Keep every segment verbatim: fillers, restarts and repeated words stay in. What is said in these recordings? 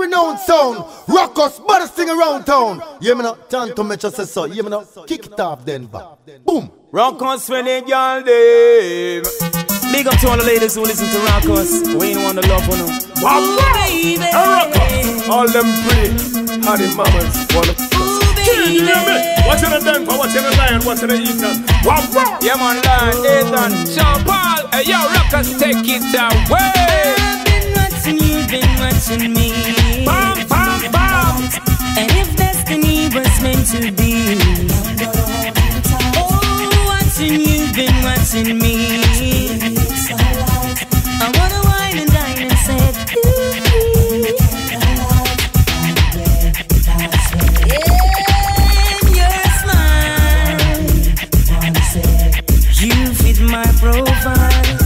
world-renowned sound. Rockers, baddest thing around town. You hear me now? Tanto me just say so. You hear me now? Kick it off, Denver. Boom. Rockers when they girl them. Big up to all the ladies who listen to Rockers. We ain't want to love on them. Wow, baby. Rockers. All them pretty. How the mamas wanna kill me. Watching the Denver, watching the Lion, watching the Ethan. Wow, wow. Yeah, man, Lion, Ethan, Sean Paul. Hey, yo, Rockers, take it away. I've been watching you, been watching me. Bam, bam, bam. And if destiny was meant to be, oh, watching you, been watching me. I wanna wine and dine and say, and your smile, you fit my profile.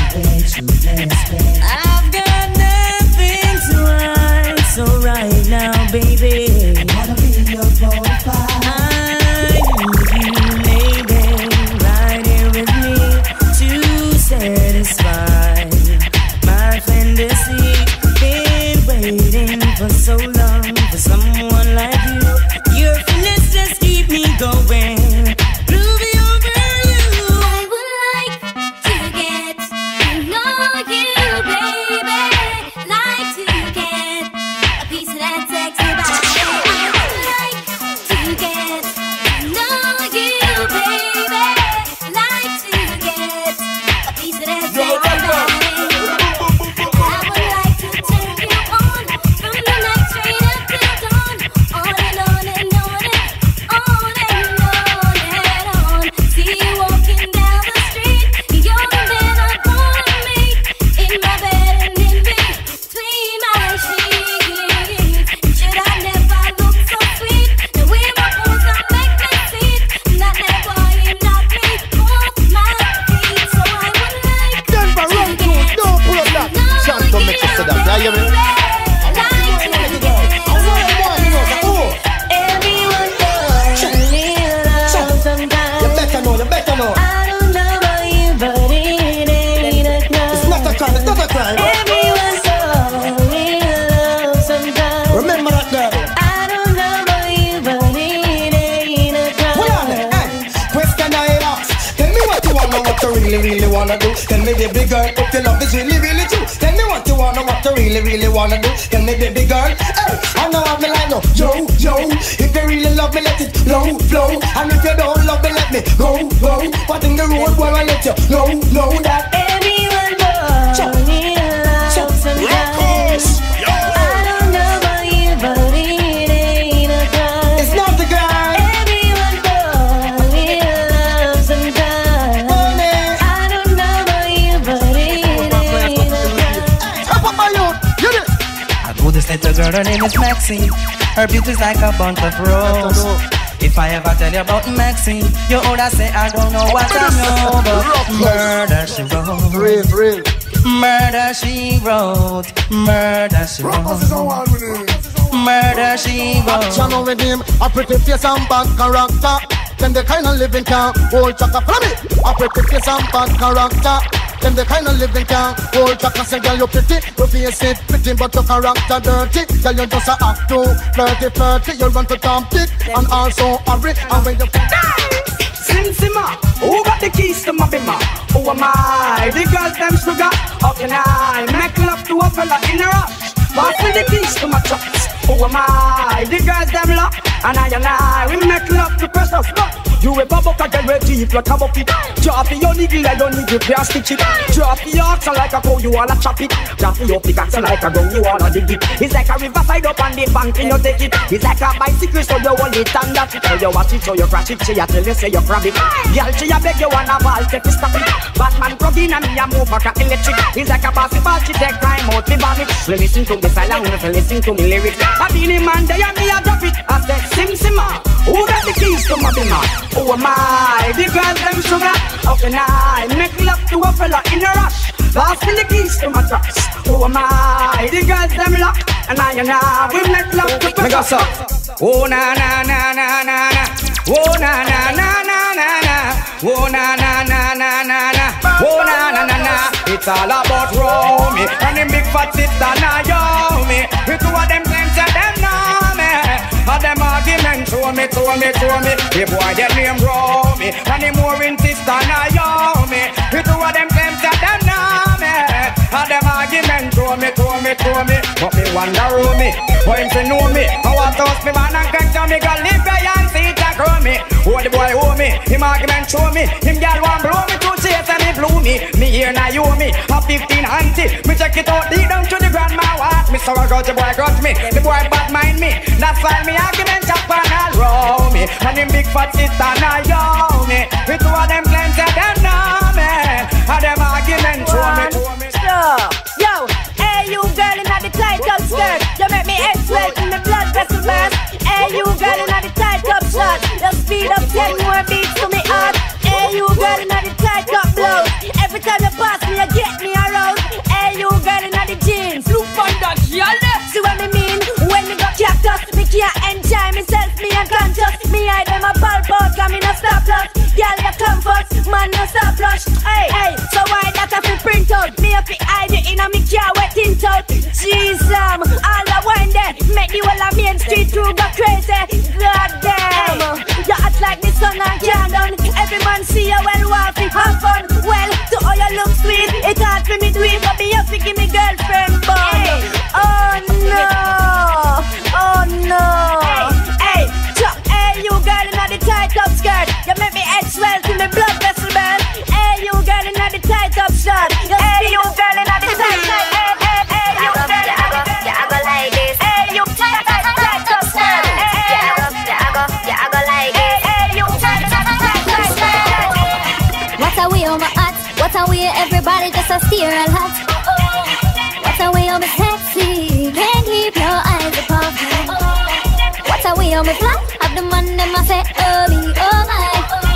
I've got nothing to hide, so right now, baby, wanna be your profile. I need you, lady, right here with me to satisfy my fantasy. Been waiting for so long for someone like you. Your finesse just keep me going. Groovy over you. I would like to get to know you, baby. Like to get a piece of that sexy body. I would like to get to know you, baby. Like to get a piece of that sexy body. I would like to turn you on from the night straight up till dawn. On and on and on and on and on and on. See you walking down the street. You're the man I wanna meet. In my bed and in between my sheets. Should I never look so sweet? The way my pose I make me see. Not that boy, you knock me off my feet. So I would like Denver, run to it. Don't pull up that. Tanto me just say that. Yeah, you hear me? Everyone knows I need love sometimes. You better know, you better know. I don't know about you, but it ain't a crime. It's not a crime, it's not a crime. Everyone knows I need love sometimes. Remember that girl. I don't know about you, but it ain't a crime. Hold on, hey, question I ask. Tell me what you wanna, what you really, really wanna do. Tell me, baby girl, if your love is really, really true. Tell me what you wanna, what you really, really wanna do. Tell me, baby girl, hey, I know I'm like no, yo, yo. If you really love me, let it flow, flow. And if you don't love me, let me go, go. What in the road where I let you know, know that. Everyone knows I need love sometimes. I don't know about you, but it ain't a crime. It's not the guy. Everyone knows I need love sometimes. I don't know about you, but it ain't a crime. Up up my youth. You did. I know this little girl, her name is Maxine. Her beauty's like a bunch of rose. If I ever tell you about Maxine, you oughta say I don't know what I know. But murder she wrote, Real, real. murder she wrote, murder she wrote, murder she wrote. Channel with him, a pretty face and bad character. Then the kind of living can hold chaka. Follow me. A pretty face and bad character. Then the kind of living can hold chaka. Say girl you pretty, your face it pretty, but your character dirty. Girl you just a act too flirty, flirty. You run to Tom Dick and also hurry. And when you Sim Simma, who got the keys to my bimmer? Who am I? The girls them sugar. How can I make love to a fella in a rush? Pass me the keys to my trucks. Who am I? The girls them lock. And I and I, we make love to precious stuff. You a bubble cut and red deep like a bucket. Drop your niggle, I don't need you to stitch it. Drop your oxen like a cow, you wanna chop it. Drop your pickaxe like a gun, you wanna dig it. It's like a riverside up on the bank and you take it. It's like a bicycle, so you hold it and that. So you watch it, so you crash it, she a tell you say you grab it. Girl, she a beg you wanna ball, take it, stop it. Batman plug in and me a move like a electric. It's like a basketball, she take time out, me vomit. We listen to the silent, we listen to me lyrics. I be the man, they and me a drop it. I said, Sim Simma, who got the keys to my bimmer? Who am I? The girls them sugar. How can I make love to a fella in a rush? Pass me the keys to my trucks. Who am I? The girls them lock. And I and I we make love to precious. Oh na na na na na na. Oh na na na na na na. Oh na na na na na na. Oh na na na na. It's all about Romy and them big fat sister Naomi. We two of them. to me, to me, to me. The boy get name grow me, and the more insist on I know me. The two of them claim that them know me, and them argument to me, to me, to me. But me wonder who me, why him say know me. I want to ask me man and catch me, go live there and see it grow me. Oh the boy owe me, him argument show me. Him girl want blow me to chase and he blew me. Me here now you me, a fifteen auntie. Me check it out deep down to the grandma what. Me so I got the boy got me, the boy bad mind me. That's why me argument up and all roll me. And him big fat sister now yo me. We two of them claims that them know me. And them argument show me, show me. Stop. Yo, hey you girl in the tight up skirt. You make me head sweat in the blood vessel burst. Hey you girl in the tight up shirt. You speed up ten more beats to me heart. Hey you girl in the tight up blouse. Every time you pass me, you get me aroused. Hey you girl in the jeans. Look on that girl. See what me mean? When me got cactus, me can't enjoy myself. Me unconscious. Me hide them a ball out, cause me no stop loss. Girl you come first, man no stop flush. Hey, hey, so why that I feel print out? Me up it hide it in a me car wet tint out. Jeez, um, all the wine there. Make the whole of Main Street crew go crazy. God damn, you act like the sun and can't done. Every man see you well, walk it, have fun. Well, to all you look sweet, it's hard for me to eat, but be up to give me girlfriend bun. Hey. Oh no, oh no. Hey, hey, chop, hey, you girl in the tight up skirt. You make me head swell to me blood vessel burn. Hey, you girl in the tight up shirt. Hey, you girl in the tight, tight, hey, hey, hey, you girl in the tight, I go like this. Hey, you tight, tight, tight up skirt. Hey, I go, I go, I go like this. Hey, you tight, tight, tight, tight skirt. What a way on my hot, what a way everybody just a steer and hot. What a way on me sexy, can't keep your eyes apart. What a way on me flat, have the man them a say, oh me, oh my.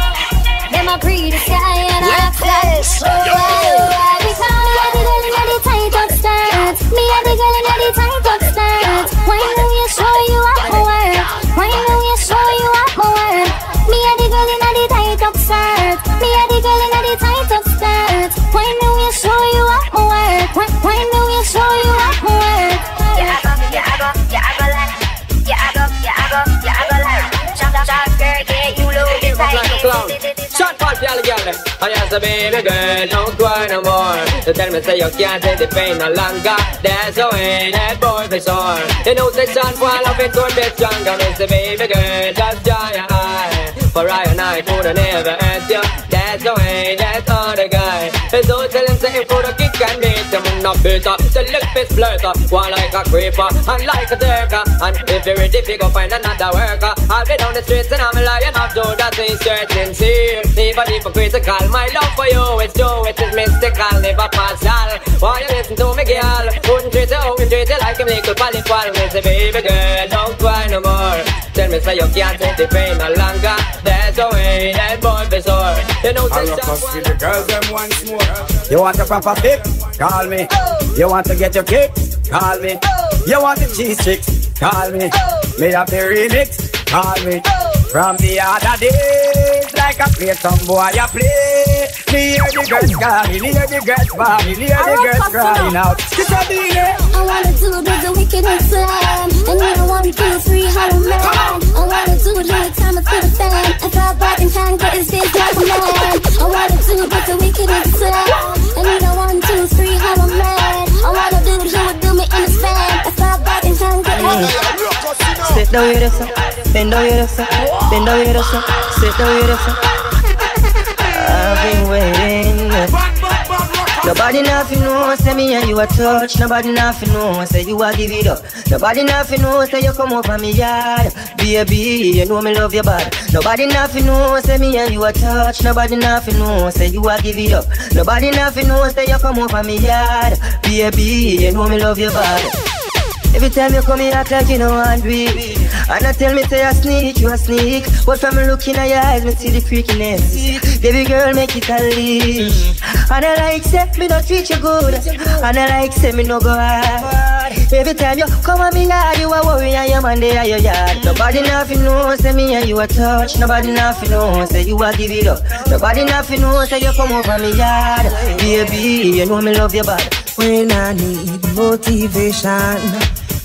Them a pretty sky and I act like, oh why, oh why. We found me a the girl in the tight up skirt. Me a the girl in the tight up skirt. Why do you show you up my word? Why do you show you up my word? Me a the girl in the tight up skirt. Me a the girl in the tight up skirt. Why do you show you up my word? Why, why do you show you up my word? Yeah, I go, yeah, I go, yeah, I go like. Yeah, I go, yeah, I go, yeah, I go like. Shut up, shut girl, yeah, you look it tight. Shot for the girl, I asked the baby girl, don't cry no more. They tell me say you can't take the pain no longer. That's the way that boy be sore. You know say shot for love it to be stronger. Miss the baby girl, just dry your eye. For I and I could never hurt you. That's the way that other guy. And so tell him say for the kick and beat him not better. The lip is blurter, one like a creeper and like a turker. And if you're ready, go find another worker. I'll be down the streets and I'm lying up to that is certain sincere. Even if I'm critical, my love for you is true, it is mystical, never partial. Why you listen to me, girl? Wouldn't treat you, wouldn't treat you like a little polypal. Me say, baby girl, don't cry no more. Tell me say you can't take the pain no longer. That's the way that boy be sore. You know, say just with the girls them once more. You want a proper fix? Call me. You want to get your kick? Call me. You want the cheese chicks? Call me. Me have the remix? Call me. From the other days, like a play some boy a play. Me hear the girls calling, hear the girls bawling, hear the girls crying out. It's a D J. I wanna do it with the wickedest slam. And you don't want two, three, how to man. I wanna do it every time I feel the fan. If I back and hang, but it's this like a man. I wanna do it with the wickedest slam. And you don't want two, three, how to man. I wanna do it, he would do me in the span. If I back and hang, but it's sit down with us, bend down with us, bend down with us, sit down with us. I've been waiting. Nobody nothing know, say me and you a touch. Nobody nothing know, say you a give it up. Nobody nothing know, say you come over me yard. Baby, you know me love you bad. Nobody nothing know, say me and you a touch. Nobody nothing know, say you a give it up. Nobody nothing know, say you come over me yard. Baby, you know me love you bad. Every time you come here, act like you know want me. And I tell me say I sneak, you a sneak. But from looking at your eyes, me see the freakiness. Baby girl, make it unleash. And I like say me don't treat you good. And I like say me no go hard. Every time you come at me yard, you a worry and your man there at your yard. Nobody nothing know, say me and you a touch. Nobody nothing know, say you a give it up. Nobody nothing know, say you come over me yard. Baby, you know me love you bad. When I need motivation,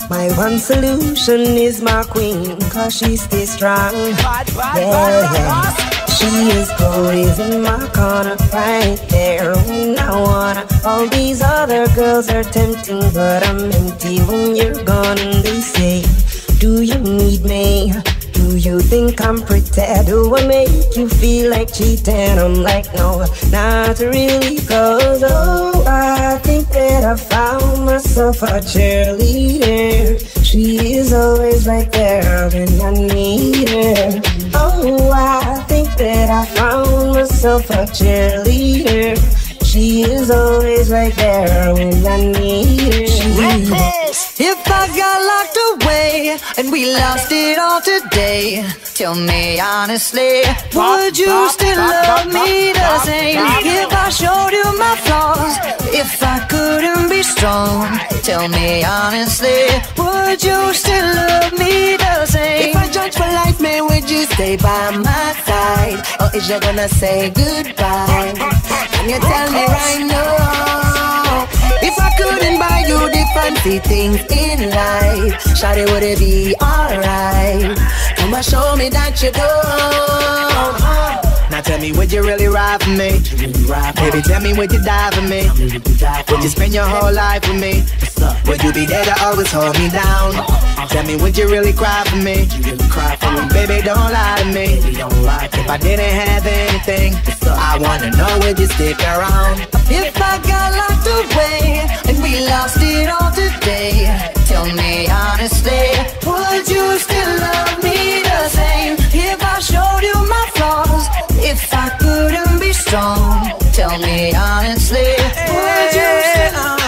My one solution is my queen, cause she stays strong. Bad, bad, Yeah, bad, yeah. bad. She is always in my corner, right there when I wanna. All these other girls are tempting, but I'm empty when you're gone. And they say, do you need me? Do you think I'm pretty? Do I make you feel like cheating? I'm like, no, not really, cause oh, I think that I found myself a cheerleader. She is always right there when I need her. Oh, I think that I found myself a cheerleader. She is always right there when I need her. If I got locked away and we lost it all today, tell me honestly, would you still love me the same? If I showed you my flaws, if I couldn't be strong, tell me honestly, would you still love me the same? If I judge for life, man, would you stay by my side? Or is you gonna say goodbye? Can you tell me right now? If I couldn't buy you the fancy things in life, shawty, would it be alright? Come and show me that you don't. Now tell me, would you really ride for me? Baby, tell me, would you die for me? Would you spend your whole life with me? Would you be there to always hold me down? Tell me, would you really cry for me? Baby, don't lie to me. If I didn't have anything, I wanna know, would you stick around? If I got locked away and we lost it all today, tell me honestly, would you still love me the same? If I showed you my flaws, if I couldn't be strong, tell me honestly, would you still?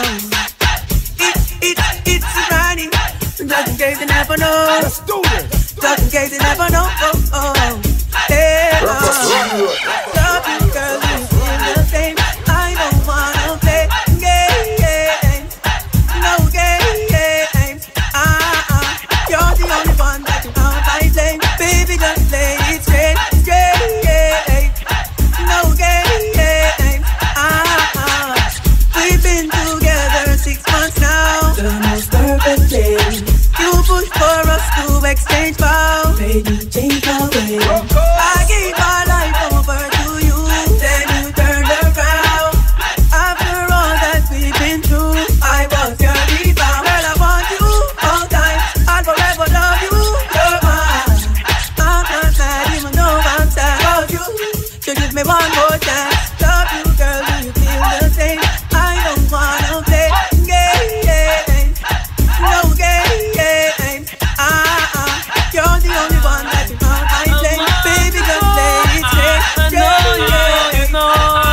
It, it, it's running, just in case you never know. Let's do this. Just in case you never know. Oh, oh. Yeah, oh. Love you, girl, you feel the same. I don't wanna play games, no games. Ah, ah, you're the only one that you can't fight lane. Baby, just play it straight, straight. No games. Ah, ah, we've been together six months now. The most perfect day. You push for us to exchange vows. Baby, change the way. I gave my life over to you, then you turned around. After all that we've been through, I was your rebound. Girl, I want you all time. I'll forever love you. You're mine. I'm not mad, even though I'm sad about you. So give me one more chance. Love you, girl, do you feel the same? I don't wanna play games, no games. Ah, ah, you're the only one that you can't find lane. Baby, just play it straight. I know you, you know.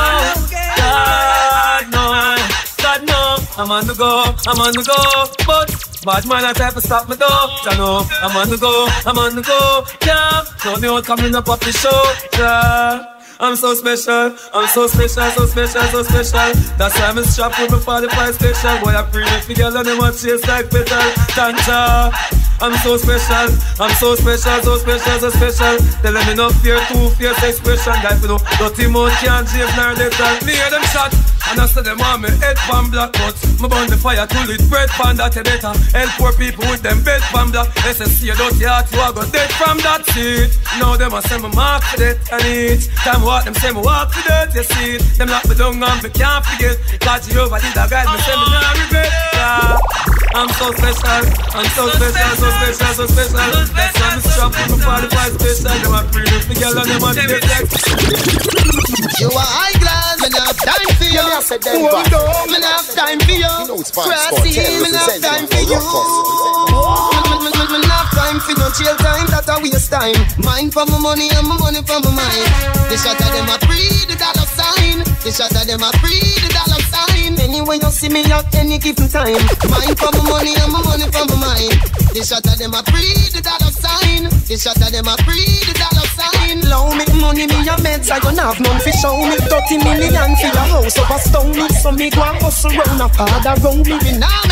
God, no, God, no. I'm on the go, I'm on the go. But bad man, I try to stop me though. I know I'm on the go, I'm on the go. Yeah, so the old coming up off the show. Yeah. I'm so special, I'm so special, so special, so special. That's why I'm strapped with my forty-five special. Boy, I pray if the girl and them want chase like petal. Tanja, I'm so special, I'm so special, so special, so special. Tell them enough fear, two fierce expression. Guy, you know, dirty mouth can't shave nor dental. Me hear them shot, and I say them want me head pan black. But me burn the fire to lit bread pan that you better. Help poor people with them bed pan black. They say see a dirty heart, you a go dead from that shit. Now them a say me mark for that and it. Time what them say me walk for that, you see it. Them lock me down and me can't forget. God Jehovah did a guide me, say me not regret. Yeah. I'm so special, I'm so special, so special, so special. That's why I'm strapped with my forty-five special. Them a free with the girl and them a take sex. You are high class, me not have time for you. Hold on, me not have time for you. Grassy, me not have time for you. Me not have time for no chill time, that a waste time. Mine for my money and my money for my mind. The shot of them a free, the dollar sign. The shot of them a free, the dollar sign. Anyway you see me at any given time. Mine for my money and my money for my mind. The shot of them a free, the dollar sign. The shot of them a free, the dollar sign. Low me money, me a meds, I don't have none for show me. Thirty million for your house over stone me. So me go and hustle round a father round me. Me nah make no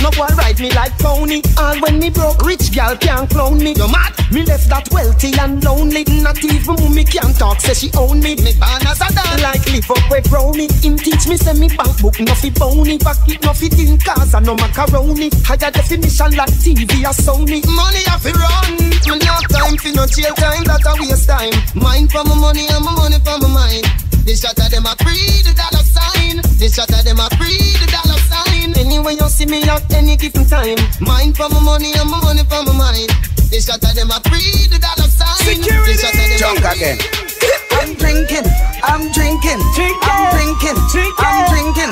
No one ride me like pony. All when me broke, rich gal can't clone me. You mad? Me left that wealthy and lonely. Not even mommy can talk, say she own me. Me born as a dad, like live up with brownie. Him teach me say me bank book no fi bony. Pocket no fi tin cars and no macaroni. Higher definition like T V or Sony. Money have to run. Me no time for no jail time, that a waste time. Mind for my money and my money for my mind. This shot of them a free the dollar sign. This shot of them a free the dollar sign. Anyway you see me at any given time. Mind for my money and my money for my mind. This shot of them a free the dollar sign. Security. This shot of them Junk a again. I'm drinking, I'm drinking, Drinking. I'm drinking, Drinking. I'm drinking.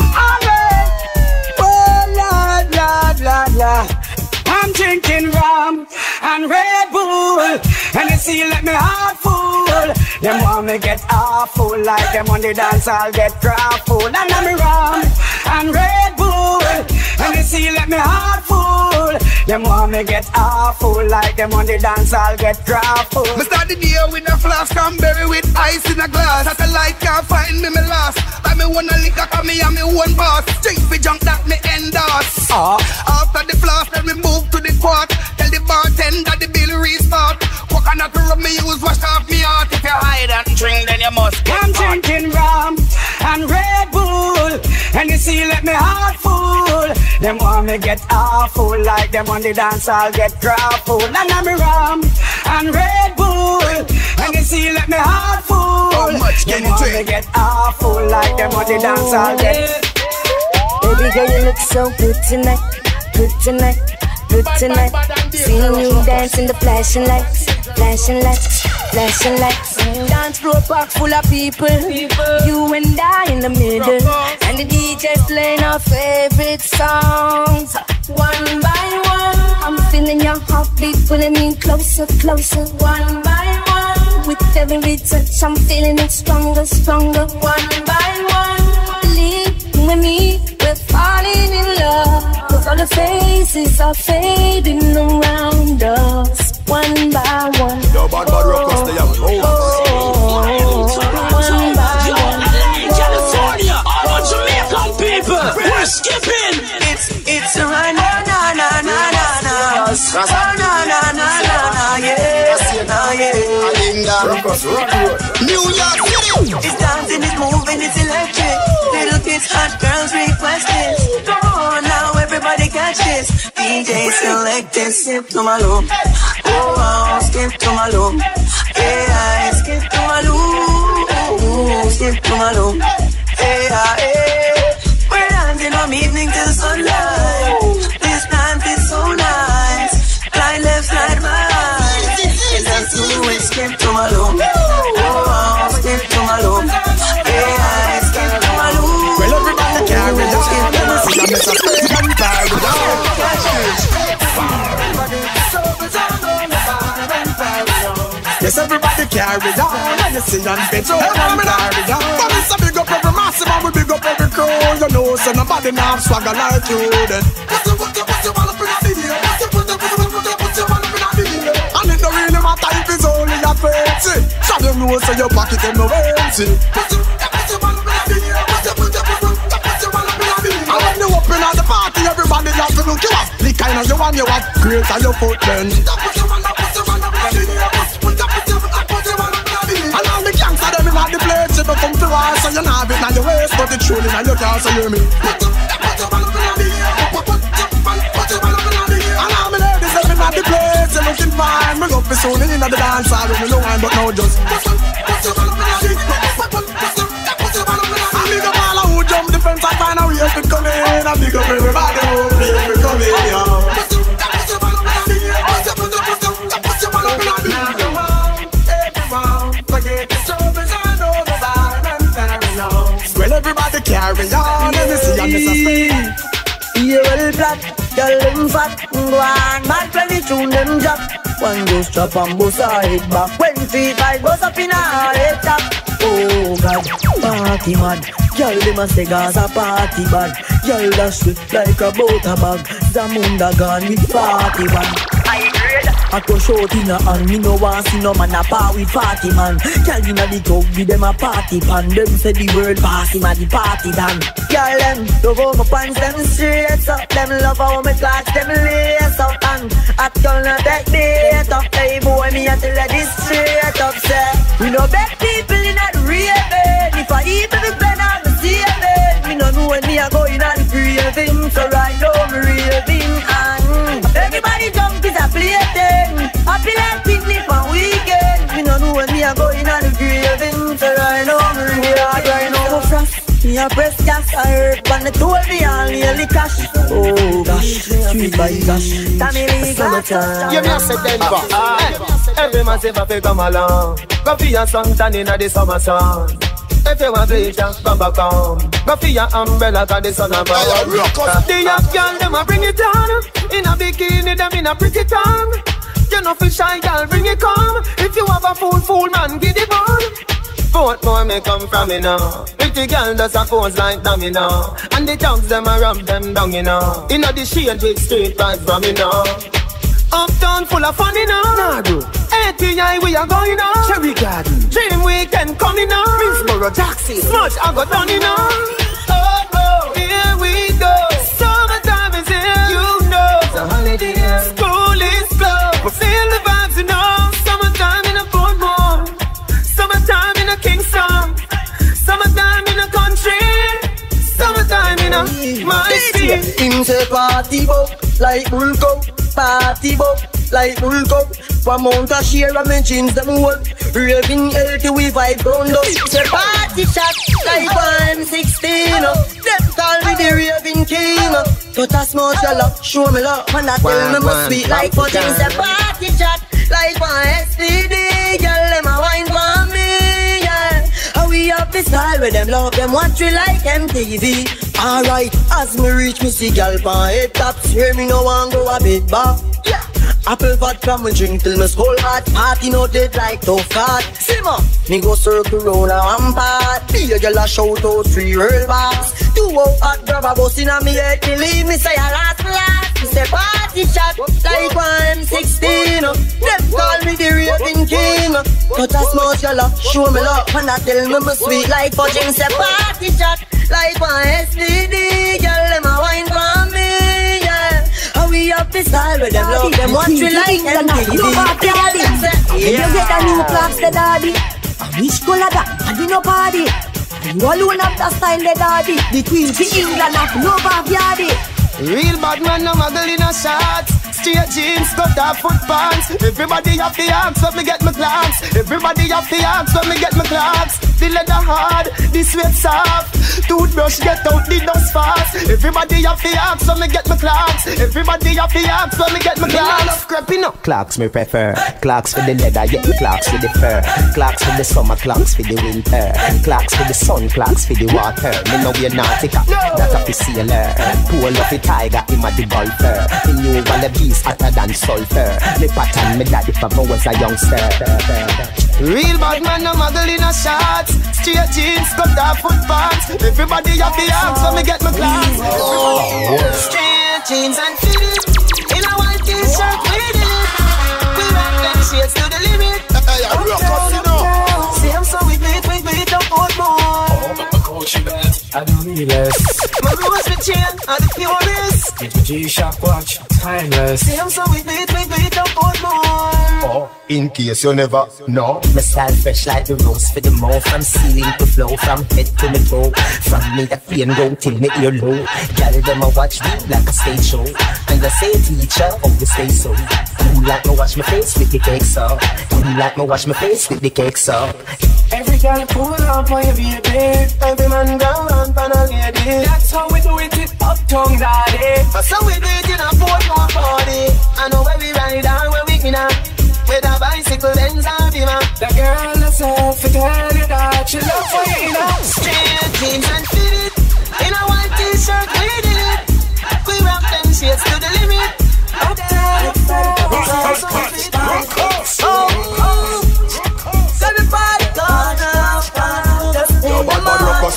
Oh Lord, Lord, Lord, Lord. I'm drinking rum and Red Bull, and you see let me heart full. Them want me get awful, like them on the dance I'll get grappled. And I'm rum and Red Bull, and you see let me heart full. Them want me get awful, like them on the dance I'll get grappled. Me start the day with a flask cranberry with ice in a glass. Satellite can't find me, me last. I me wanna liquor, cause me and me one boss. Drink for junk that me endorse. Ah. After the flask, then we move to the quart. Tell the bartender the bill restart. Coconut rum me use, wash off me heart. If you hide and drink, then you must get I'm hot. drinking rum and Red Bull, and you see let me heart full. Them want me get awful, like them on the dance I'll get grappled. And I'm rum and Red Bull, and you see let me heart full. How much can them you want me drink? get awful, like them on the dance I'll get. Baby girl, you look so good tonight, good tonight, good tonight. Seeing you dance in the flashing lights, flashing lights, flashing lights. Dance floor park full of people, you and I in the middle, and the D J's playing our favorite songs. One by one, I'm feeling your heartbeat pulling me closer, closer. One by one, with every touch I'm feeling it stronger, stronger. One by one, believe with me, we're falling in love. Cause all the faces are fading around us. One by one. Yo, bad, bad rockers, they have oh, oh, one by one. California, all of Jamaican people, we're skipping. It's it's a na na na na na na. Oh na na na na na yeah, na yeah. New York City. It's dancing, it's moving, it's electric. Little kids, hot girls request it. Come on now, everybody catch this. D J select this, skip to my loop. Oh, oh, skip to my loop. Yeah, skip to my loop. Skip to my loop. Yeah, yeah. We're dancing from evening till sunlight. This dance is so nice. Slide left, slide right. And that's who we skip to my loop. Oh, skip to my loop. Yeah, skip to my loop. Well, everybody carry on. I'm a spin and carry on. Yes, everybody carry on. And you see and fit so and carry on. But it's a big up every massive and we big up every crew. You know, so nobody now swagger like you then. What's the, what's the, what's the one up in a video? What's the, what's the, what's the, what's the, what's the one up in a video? And it don't really matter if it's only a fancy. Show them know so your pocket them no empty. What's the, what's the one up in a video? What's the, what's the, what's the one up in a video? And when you up in the party, everybody have to look you up. The kind of you want you have great on your foot then. And all the gangsta them in the place, if you come to us, so you know have it on your waist, but it's truly on your car, so you hear me. And all my ladies them in the place, you looking fine, me up for soon in the dance hall, we no one but now just. And big up all who jump the fence and find a way to come in, and big up everybody who play to come in, yo. Well, everybody carry on, and you see, and this a spin. You're well black, you're them fat, go on, man, play the tune, them drop. One goes chop and bust a head back. When feet fight, bust up in a head top. Oh God, party mad. Girl, them a say Gaza party bad. Girl, dash it like a butter bag. Zamunda gone with party bag. I grade, I go short in a hand, me no want see no man a par with party man. Girl inna the club with them a party pan. Them say the word pass him a the party dan. Girl them love how my pants them straight up. Them love how my clocks them lace up. And I gonna take date up. Hey boy me a tell her this straight up. Say we no beg people in a raving. If I even the pen on the saving, me no know when me a going on the craving. So right now me raving and everybody jump is a plaything. Happy like picnic for weekend. Me no know when me a going on the craving. So right now me raving. Right now me frost. Me a press gas, I heard when they told me I'll nearly cash. Oh gosh, street by gosh. Summertime. You me a say Denver. Every man say fi come along. Go for your suntan inna the summer sun. If you want bleach, come back home. Go for your umbrella 'cause the sun a burn. The young girl them a bring it on. In a bikini them in a pretty tongue. You know fi shy girl bring it come. If you have a fool fool man give the bun. Both more may come from me now. Pretty girl does a pose like them, you know. And the tongues them a rub them down, you know. Inna the shade with street vibes from me now. Uptown full of fun, you know. Nah, bro. A T I we are going on. Cherry Garden. Dream Weekend coming on. Minsboro, Taxi. Smudge I got done, you know. Oh, oh, here we go. Summertime is here, you know. It's a holiday. School is closed. But feel the vibes, you know. Summertime in a Portmore. Summertime in a Kingston. Summertime in a country. Summertime in a my city. Him say party boat like Bulldog. Party boat like Bulldog. One mount a share of my jeans them hold. Raving healthy we vibe round up. Say party shot like one sixteen. Them call me the raving king. But a small jello, show me love. And I tell me my sweet like fourteen. Say party shot like one S T D. Girl them a wine for me, yeah. How we up the style with them love them watch we like M T V. Alright, as me reach me see gal pan head tops. Hear me no one go a bit back. Yeah. Apple vodka me drink till me skull hot. Party no dead like tough card. Simmer, me go circle round a rampart. Be a girl a shout out three real bars. Two out hot grab a bus inna me head. Believe me say a last last. Me say party shot like one sixteen. Them call me the raving king. But a small girl a show me love. And I tell me me sweet like fudging. Say party shot like one S T D. Girl them a wine for me, yeah. How we up the style with them love them watch we like M T V. If you get a new clocks the daddy, and which color that, and you no party. And you alone have the style the daddy. The queen to England have no backyardy. Real bad man no muggle in a shots. Straight jeans, cut off foot pants. Everybody have the arms when me get my clocks. Everybody have the arms when me get my clocks. The leather hard, the sweat soft. Toothbrush get out the dust fast. Everybody have the arms when me get my clocks. Everybody have the arms when me get my clocks. Scrapping up. Clocks me prefer. Clocks for the leather, yeah. Clocks for the fur. Clocks for the summer, clocks for the winter. Clocks for the sun, clocks for the water. Me know we're nautica, that of the sailor. Pool of the tiger, him a the golfer. He knew all the beast hotter than sulfur. Me pattern me daddy from I was a youngster. Real bad man no muggle in a shots. Straight jeans, cut off foot pants. Everybody have the arms so me get my class. Straight jeans and fitted in a white t-shirt with it. We rock them shades to the limit. See I'm so we beat, we beat up both more. I don't need less. My rose with chain are the purest. Get my G-Shock watch, timeless. See I'm so we beat, we beat up both more. Oh, in case you never know, my style fresh like the rose for the mouth. From ceiling to flow, from head to my toe. From me the pain go till me ear low. Gather them a watch me like a stage show. And I say teacher, oh you stay so. You like me wash my face with the cakes up. You like me wash my face with the cakes up. Every girl pull up on your baby. Every man down on pan a lady. That's how we do it in Uptown Daddy. That's how we do it in a Portmore party. I know where we ride and where we inna. With a bicycle, Benz and Beamer. The girl herself, I tell you that she love for you, you know. Straight jeans and fitted in a white t-shirt with it. We rock them shades to the limit. Uptown, uptown, uptown. Oh, oh. Everybody gone out, just in the morning.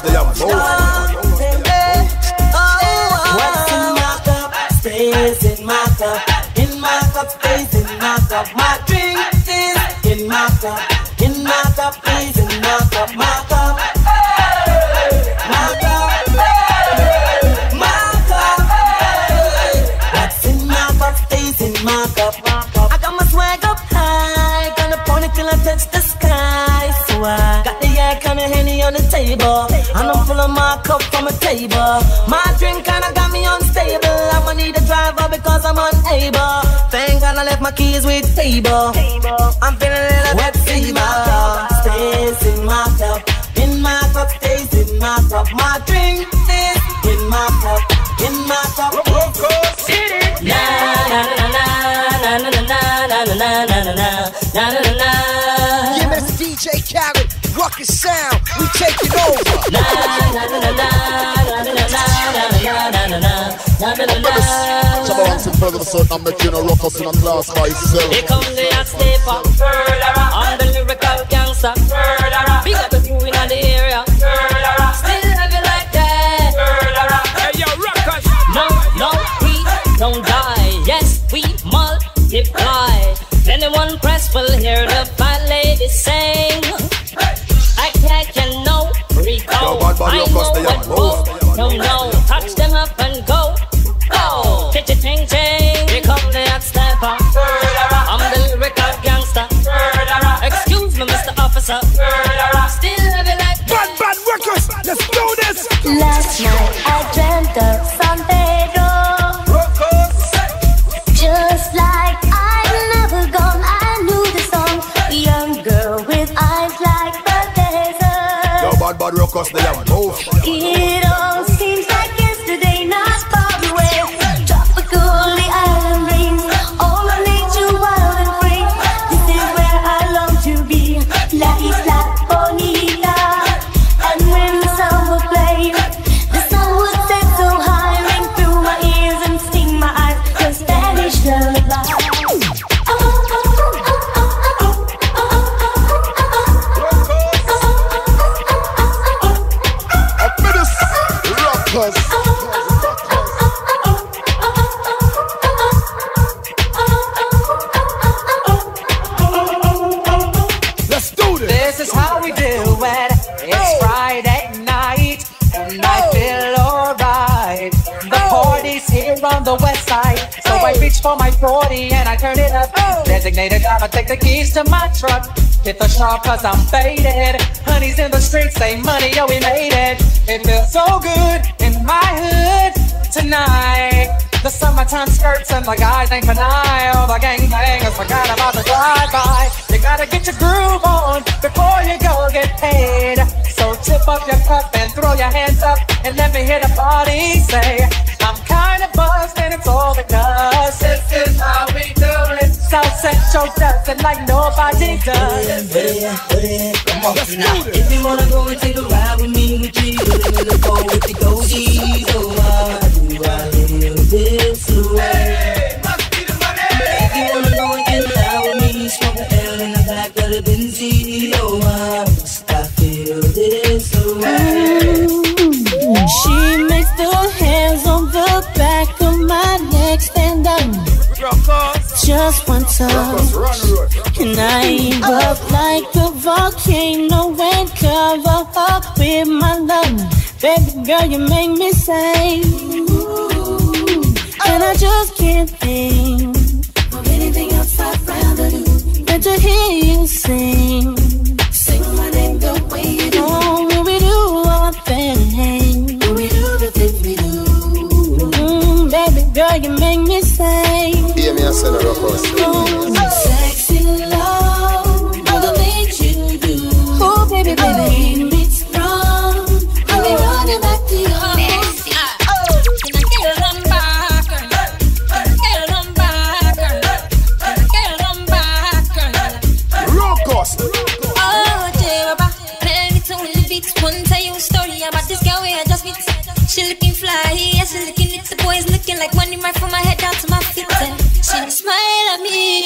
What's in my cup stays in my cup, in my cup. cup stays in my cup. My drink is in my cup. In my cup is in my cup. My cup. My cup. My cup. What's in my cup stays in my cup. I got my swag up high, gonna point it till I touch the sky. So I got the yak kind of Henny on the table, and I'm full of my cup from a table. My drink kinda got me unstable. I'ma need a driver because I'm unable. Thank God I left my keys with table. I'm feeling a little bit fever. Stays in my cup, in my cup, stays in my cup. My drink is in my cup, in my cup. Na na na na na na na na na na na na na na na. Yeah, Mister D J Khaled, Ruckus Sound, we taking over. Na na na na na na na na na na na na na. Bouncing further, so I'm making a ruckus in a class by itself. Here comes the hot stepper, I'm the lyrical gangster. Big up the crew in the area, still have it like that. Hey yo, Ruckus. No, no, we don't die. Yes, we multiply. Anyone press will hear the fat lady sing. I can't, can no recall. I know what both no, no. Touch them up and go. Go. Pitch it, ting, ting. Here come the hot stepper. I'm the lyrical gangster. Excuse me, Mister Officer. Still have it like bad, bad workers. Let's do this. Last night I dreamt of San Pedro. Just like I'd never gone, I knew the song. Young girl with eyes like Bethesda. Yo, bad, bad rockers, they are both. It all seems like yesterday, not far away. Tropical, the island rings. All my nature wild and free. This is where I long to be. La Isla Bonita. And when the sound would play, the sun would set so high, ring through my ears and sting my eyes. The Spanish lullaby. Let's do this. This is how we do it. It's Friday night, and I feel alright. The party's here on the west side, so I reach for my forty and I turn it up. Designated driver, take the keys to my truck. Hit the shop cause I'm faded. Honey's in the streets, say money, yo, we made it. It feels so good in my hood tonight. The summertime skirts and the guys ain't benign. All the gangbangers forgot about the drive-by. You gotta get your groove on before you go get paid. So tip up your cup and throw your hands up and let me hear the party say, I'm kinda buzzed and it's all because this is how we do it. South Central does it like nobody does. Come on, let's do this. If you wanna go and take a ride with me, with you, we'll go with the goatees. Oh, why do I live this way? If you wanna go and get loud with me, smoke a L in the back of the Benzie. Oh, why must I feel this way? She makes the hands on the back of my neck stand up. Just one touch, and I erupt like a volcano and cover up with my love. Baby girl, you make me say, ooh, and I just can't think of anything else I'd rather do than to hear you sing. Sing my name the way you do. Oh, when we do our thing, when we do the things we do. Mm, baby girl, you make me say, hear me and send a rockers. Sexy love, all the things you do. Oh, baby, baby, be strong. I'll be running back to you. Oh, can I get on back? Can I get on back? Can I get on back? Rockers. Oh, Jehovah, let me tell you bits. One tell you a story about this girl we I just met. She looking fly, yeah, she looking lit. The boys looking like money right from my head down to my feet. And she smile at me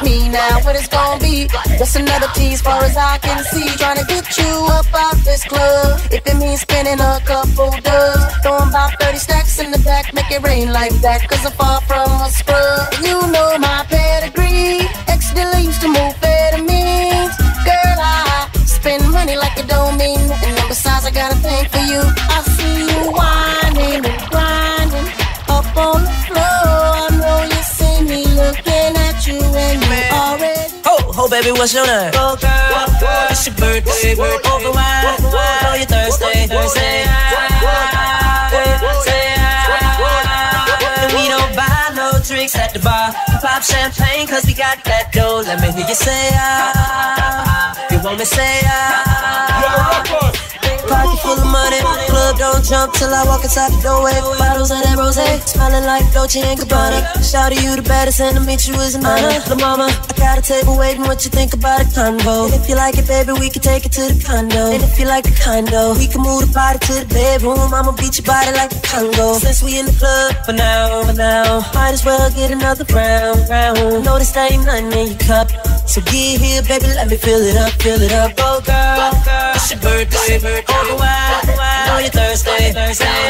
me now, what it's gonna be? Just another tease far as I can see. Trying to get you up out this club. If it means spinning a couple dubs, throwing about thirty stacks in the back, make it rain like that. Cause I'm far from a scrub. You know my pedigree. Ex-dealer used to move vitamins. Girl, I spend money like it don't mean nothing. And besides, I got a thing for you. I see you whining and grinding up on the floor. I know you see me looking at you and you already. Oh, oh, baby, what's your name? Oh, girl, girl, it's your birthday. Over wine, wine, oh, you Thursday, Thursday. And we don't buy no drinks at the bar. We pop champagne cause we got that dough. Let me hear you say ah. You want me say ah. Pocket full of money, club don't jump till I walk inside the doorway. Bottles of that rosé, smelling like Dolce and Gabbana. Shout to you the baddest, and to meet you is an honor. La mama, I got a table waiting. What you think about a convo? And if you like it, baby, we can take it to the condo. And if you like the condo, we can move the body to the bedroom. I'ma beat your body like a Congo. Since we in the club, for now, for now, might as well get another round, round. Know this ain't nothing in your cup, so get here, baby, let me fill it up, fill it up. Oh girl, it's your birthday, birthday. Over wine, wine, know you're Thursday, Thursday.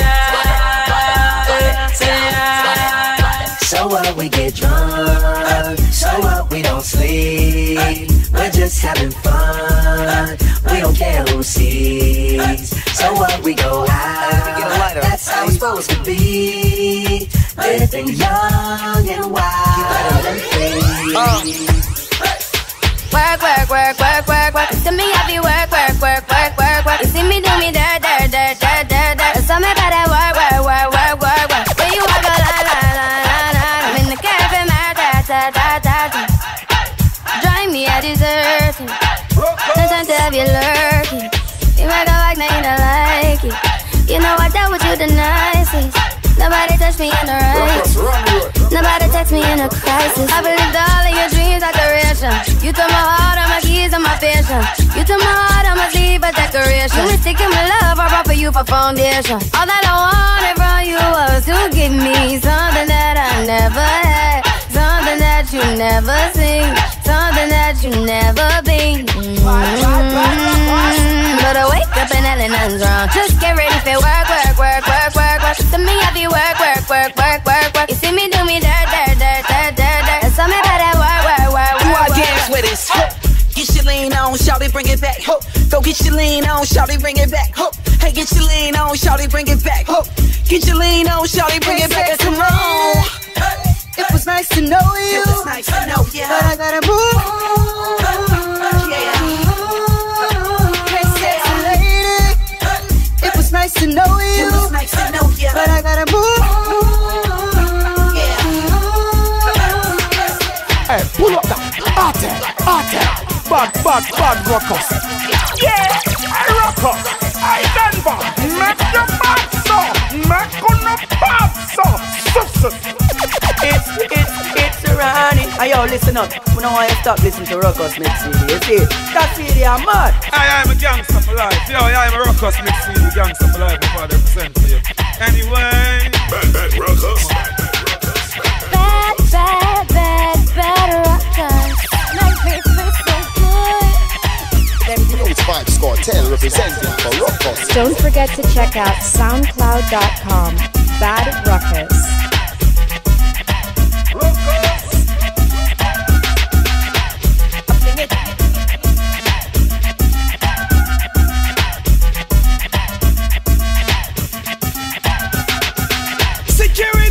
So what, we get drunk. So what, we don't sleep. We're just having fun. We don't care who sees. So what, we go out. That's how it's supposed to be. Living young and wild and free. Work, work, work, work, work, work. To me, I be work, work, work, work, work, work. You see me do me dirt, dirt, dirt, dirt, dirt, dirt. So me better work, work, work, work, work, work. When you walk a la, la, la, la, la. I'm in the cafe, my da, da, da, da, da. Drive me a dessert. No time to have you lurking. You make a like, now you don't like it. You know I dealt with you the nicest. Nobody touched me in the right. Nobody text me in a crisis. I believed all of your dreams are duration. You took my heart, all my keys, and my vision. You took my heart, I must leave a decoration. You mistaken my love, I brought for you for foundation. All that I wanted from you was to give me something that I never had, something that you never seen, something that you never been. Mm-hmm. But I wake up and nothing's wrong. Just get ready for work, work, work, work, work, work. To me, I be work, work, work, work, work, work. You see me do me dirt, dirt, dirt, dirt, dirt, dirt. And so me better work, work, work, work. You are dance with us. Get your lean on, shout it, bring it back. Go get your lean on, shout it, bring it back. Hey, get your lean on, shout it, bring it back. Get your lean on, shout it, bring it back. Come on. It was nice to know you, it was nice to know you. But I gotta move. Yeah. Hey, sexy lady. It was nice to know you, it was nice to know you. But I gotta move. Hey, pull up that. Arte, arte. Bad, bad, bad rockers. Yeah, I rocker. I Denver. Make your bad so. Make on the bad so. It's, it's, it's Ronnie. Hey, yo, listen up. We don't want you to stop listening to Ruckus Mix C D. You see? That C D, I'm mad. I am a gangster for life. Yo, I am a Ruckus Mix C D gangster for life before they present for you. Anyway. Bad, bad Ruckus. Bad, bad, bad, bad Ruckus. Make me feel so good. You know it's Vybz Kartel representing for Ruckus. Don't forget to check out soundcloud dot com. Bad Ruckus. Security!